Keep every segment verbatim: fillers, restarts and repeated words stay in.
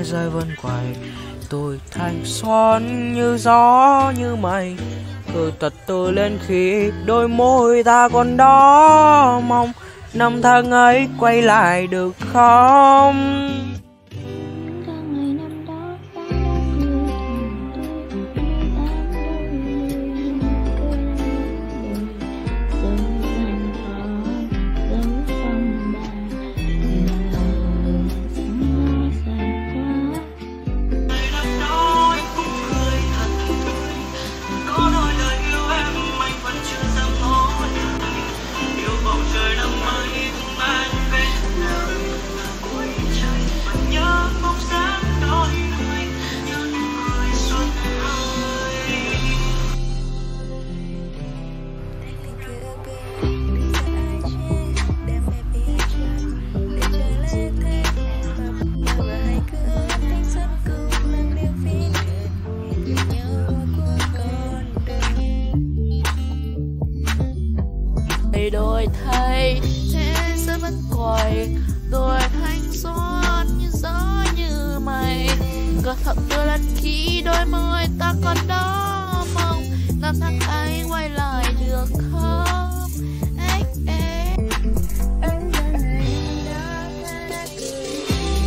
rơi vân quay. Tôi thanh xuân như gió như mây, từ tật từ lên khi đôi môi ta còn đó. Mong năm tháng ấy quay lại được không? Đôi thầy thế giới vẫn quay, đôi thanh xuân như gió như mây, có thật tươi lên khi đôi môi ta còn đó. Mong năm tháng ấy quay lại được không? Ê, ê. Em đã ngày đã ta cười.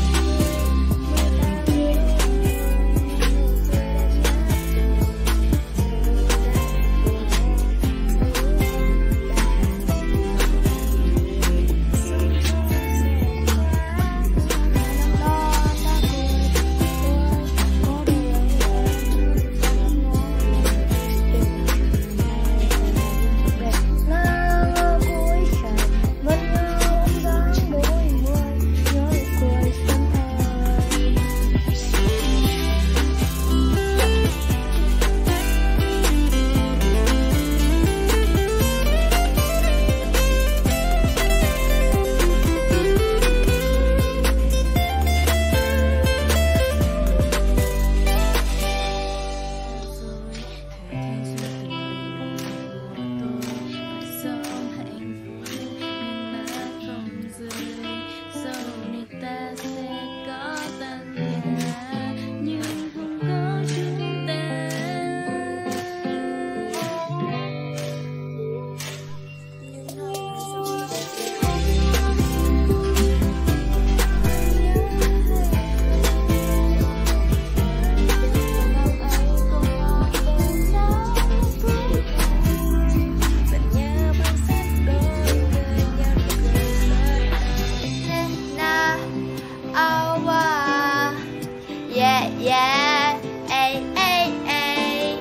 Yeah, ay, ay, ay.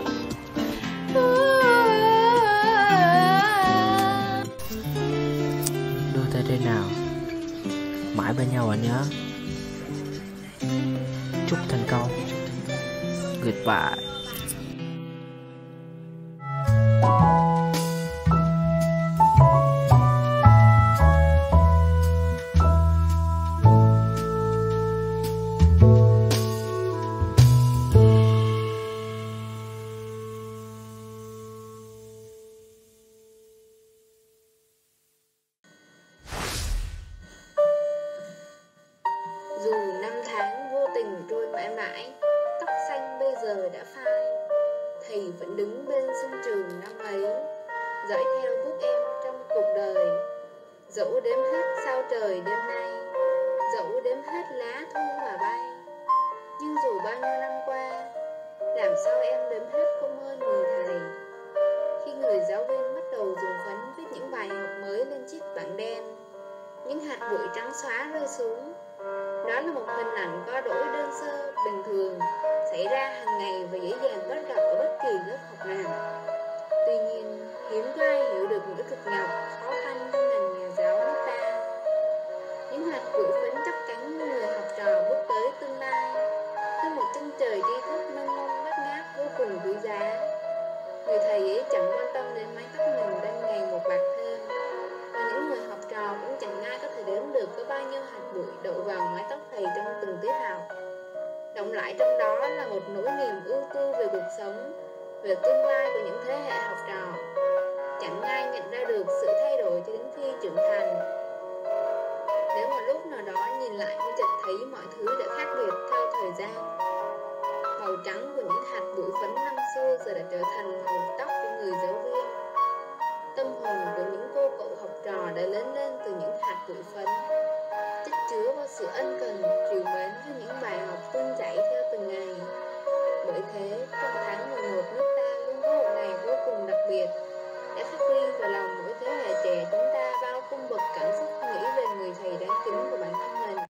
Đưa tay đây nào, mãi bên nhau anh nhớ. Chúc thành công. Goodbye. Dù năm tháng vô tình trôi mãi mãi, tóc xanh bây giờ đã phai, thầy vẫn đứng bên sân trường năm ấy, dõi theo bước em trong cuộc đời. Dẫu đếm hết sao trời đêm nay, dẫu đếm hết lá thu mà bay, nhưng dù bao nhiêu năm qua, làm sao em đếm hết không ơn người thầy. Khi người giáo viên bắt đầu dùng phấn viết những bài học mới lên chiếc bảng đen, những hạt bụi trắng xóa rơi xuống. Đó là một hình ảnh có đổi đơn sơ, bình thường, xảy ra hàng ngày và dễ dàng bắt gặp ở bất kỳ lớp học nào. Tuy nhiên, hiếm có ai hiểu được những cực nhọc, khó khăn trong ngành nhà giáo nước ta. Những hạt bụi phấn chắc chắn như người học trò bước tới tương lai, như một chân trời tri thức mênh mông bát ngát vô cùng quý giá. Người thầy ấy chẳng quan tâm đến mái tóc mình đang ngày một bạc thêm, và những người học trò cũng chẳng ai có thể đếm được có bao nhiêu hạt bụi đậu vào mái tóc thầy trong từng tiết học. Động lại trong đó là một nỗi niềm ưu tư về cuộc sống, về tương lai của những thế hệ học trò. Chẳng ai nhận ra được sự thay đổi cho đến khi trưởng thành. Nếu một lúc nào đó nhìn lại mới chợt thấy mọi thứ đã khác biệt theo thời gian. Màu trắng của những hạt bụi phấn năm xưa giờ đã trở thành màu tóc của người giáo viên. Tâm hồn của những cô cậu học trò đã lớn lên từ những hạt bụi phấn, chất chứa vào sự ân cần, trìu mến cho những bài học tuôn chảy theo từng ngày. Bởi thế, trong tháng mười một nước ta luôn có một ngày vô cùng đặc biệt, đã khắc ghi vào lòng mỗi thế hệ trẻ chúng ta bao cung bậc cảm xúc nghĩ về người thầy đáng kính của bản thân mình.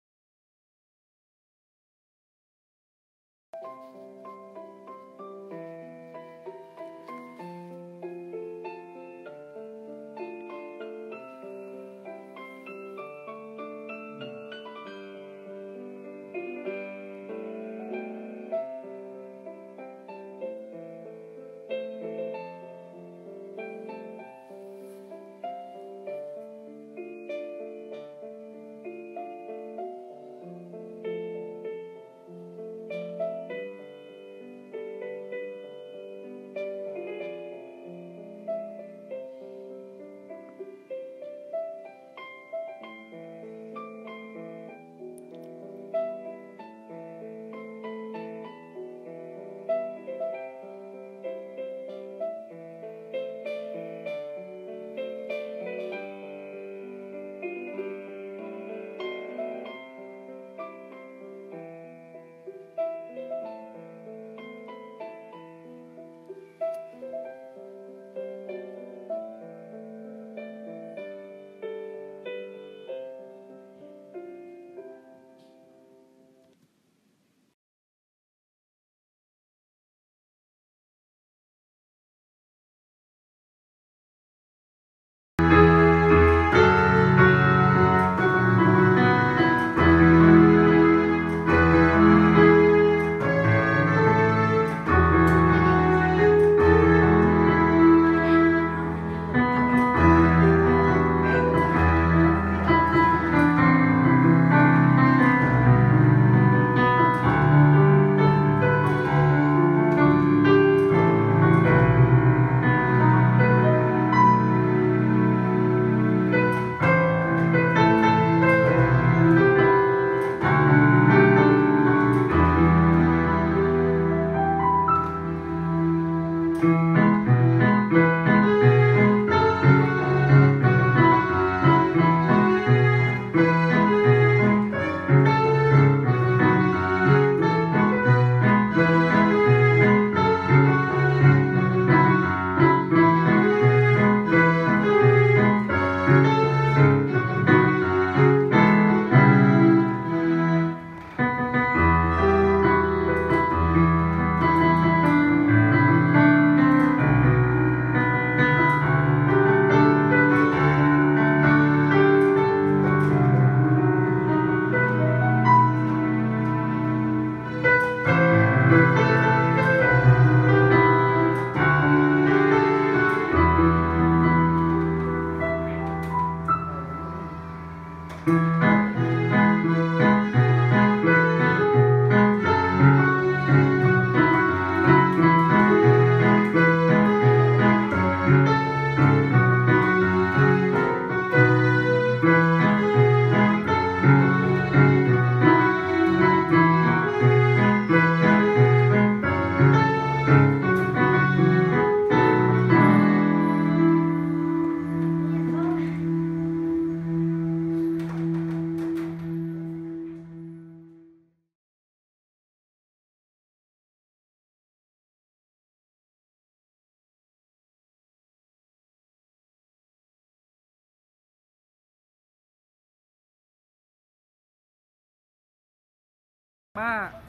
ba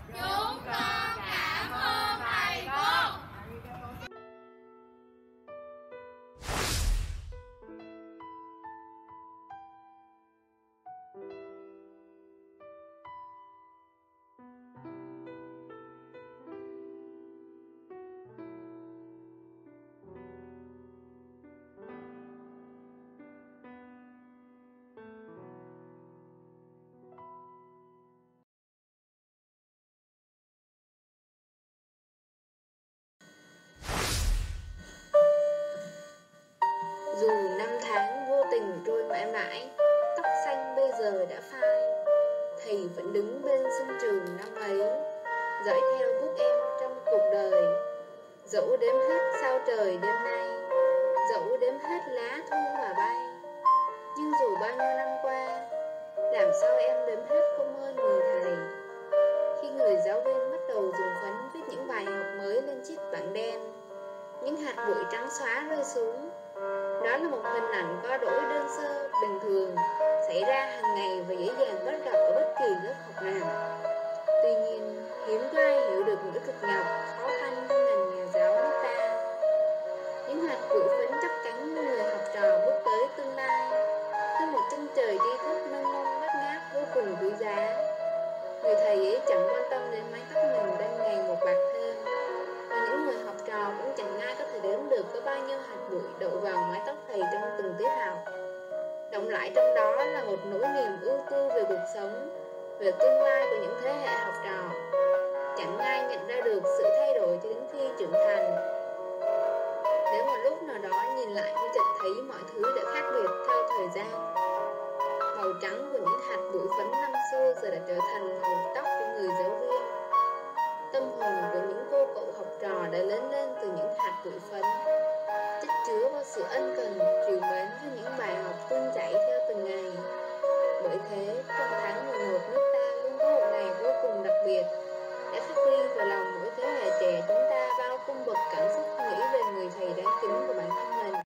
giờ đã phai. Thầy vẫn đứng bên sân trường năm ấy, dõi theo bước em trong cuộc đời. Dẫu đếm hết sao trời đêm nay, dẫu đếm hết lá thu mà bay. Nhưng dù bao nhiêu năm qua, làm sao em đếm hết công ơn người thầy. Khi người giáo viên bắt đầu dùng phấn viết những bài học mới lên chiếc bảng đen, những hạt bụi trắng xóa rơi xuống. Đó là một hình ảnh có đổi đơn sơ, bình thường, xảy ra hàng ngày và dễ dàng bắt gặp ở bất kỳ lớp học nào. Tuy nhiên, hiếm có ai hiểu được nỗi cực nhọc, khó khăn trong ngành nhà giáo nước ta. Những hạt bụi phấn chắc chắn người học trò bước tới tương lai, với một chân trời tri thức mênh mông bát ngát vô cùng quý giá. Người thầy ấy chẳng quan tâm đến mái tóc mình đang ngày một bạc thêm, và những người học trò cũng chẳng ai có thể đếm được có bao nhiêu hạt bụi đậu vào mái tóc thầy trong từng tiết học. Động lại trong đó là một nỗi niềm ưu tư về cuộc sống, về tương lai của những thế hệ học trò. Chẳng ai nhận ra được sự thay đổi cho đến khi trưởng thành. Nếu một lúc nào đó nhìn lại mới chợt thấy mọi thứ đã khác biệt theo thời gian. Màu trắng của những hạt bụi phấn năm xưa giờ đã trở thành màu tóc của người giáo viên. Tâm hồn của những cô cậu học trò đã lớn lên từ những hạt bụi phấn, chất chứa vào sự ân cần, trìu mến cho những bài học tuôn chảy theo từng ngày. Bởi thế, trong tháng mười một nước ta luôn có một ngày vô cùng đặc biệt, đã khắc ghi vào lòng mỗi thế hệ trẻ chúng ta bao cung bậc cảm xúc nghĩ về người thầy đáng kính của bản thân mình.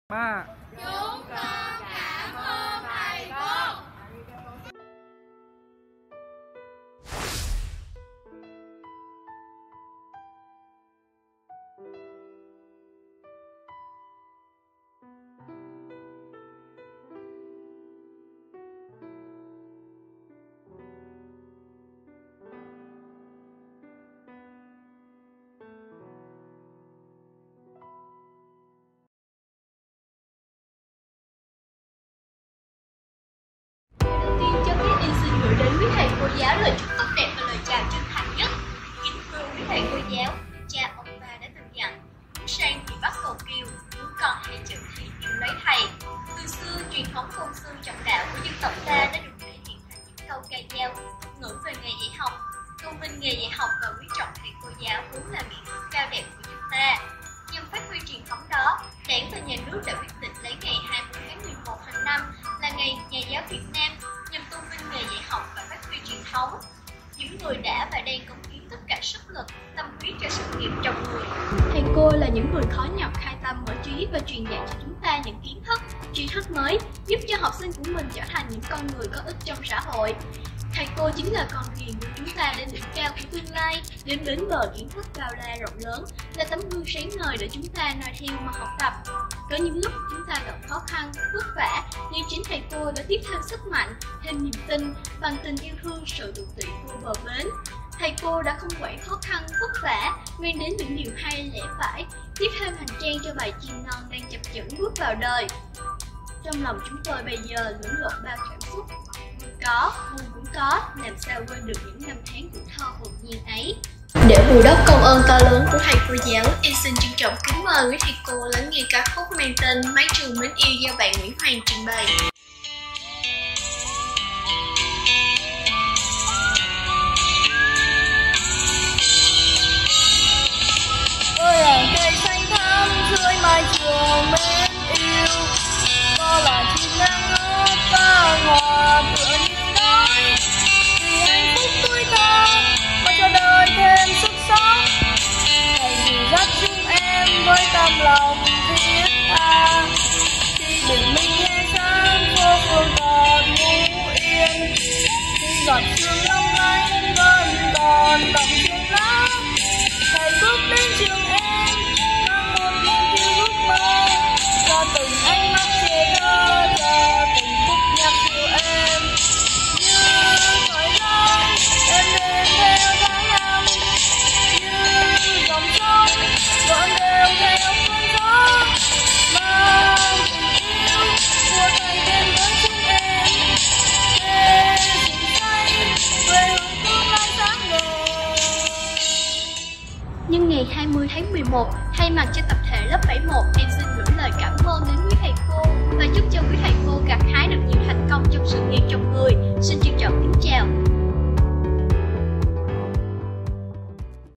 Ba. Chúng con cảm ơn thầy cô. Quý thầy cô giáo lời chúc tốt đẹp và lời chào chân thành nhất. Kính thưa quý thầy cô giáo, cha ông ta đã từng dặn: muốn sang thì bắt cầu kiều, muốn con hãy chữ thì yêu lấy thầy. Từ xưa, truyền thống tôn sư trọng đạo của dân tộc ta đã được thể hiện thành những câu ca dao, tục ngữ về nghề dạy học. Tôn vinh nghề dạy học và quý trọng thầy cô giáo vốn là nghệ thuật cao đẹp của chúng ta. Nhằm phát huy truyền thống đó, Đảng và Nhà nước đã quyết định lấy ngày hai mươi tháng mười một hàng năm là ngày Nhà giáo Việt Nam, nhằm tôn vinh nghề dạy học và phát huy truyền thống. Những người đã và đang cống hiến tất cả sức lực, tâm huyết cho sự nghiệp trồng người. Thầy cô là những người khó nhọc khai tâm mở trí và truyền dạy cho chúng ta những kiến thức, tri thức mới, giúp cho học sinh của mình trở thành những con người có ích trong xã hội. Thầy cô chính là con thuyền của chúng ta đến đỉnh cao của tương lai, đến bến bờ kiến thức cao la rộng lớn, là tấm gương sáng ngời để chúng ta noi theo mà học tập. Có những lúc chúng ta gặp khó khăn, vất vả, nhưng chính thầy cô đã tiếp thêm sức mạnh, thêm niềm tin, bằng tình yêu thương, sự tận tụy vô bờ bến. Thầy cô đã không quản khó khăn, vất vả, mang đến những điều hay lẽ phải, tiếp thêm hành trang cho bài chim non đang chập chững bước vào đời. Trong lòng chúng tôi bây giờ lẫn lộn bao cảm xúc, có, buồn cũng có, làm sao quên được những năm tháng tuổi thơ hồn nhiên ấy. Để bù đắp công ơn to lớn của thầy cô giáo, em xin trân trọng kính mời quý thầy cô lắng nghe ca khúc mang tên Mái Trường Mến Yêu do bạn Nguyễn Hoàng trình bày. Tôi là cây xanh thắm dưới mái trường mến yêu, có là chim đang ngất và hòa tựa như nói vì hạnh phúc tuổi thơ và cho đời thêm sức sống. Thầy dìu dắt chúng em với tâm lòng thiết tha, khi bình minh nghe sáng phố phường còn ngủ yên, khi giọt sương long lanh vẫn còn đọng trên lá. Thầy bước đến trường em mang một niềm yêu ước mơ, cho từng ánh mắt trẻ thơ, cho từng khúc nhạc yêu em. Như cõi lối em đến theo tháng năm, như dòng sông vẫn đều theo cơn gió, mang tình yêu của thầy đến với chúng em. Về rừng xanh, quê hương tương lai sáng ngời. Nhân ngày hai mươi tháng mười một, thay mặt cho tập thể lớp bảy một, em xin gửi lời cảm ơn đến quý thầy cô và chúc cho quý thầy cô gặt hái được nhiều thành công trong sự nghiệp trồng người. Xin trân trọng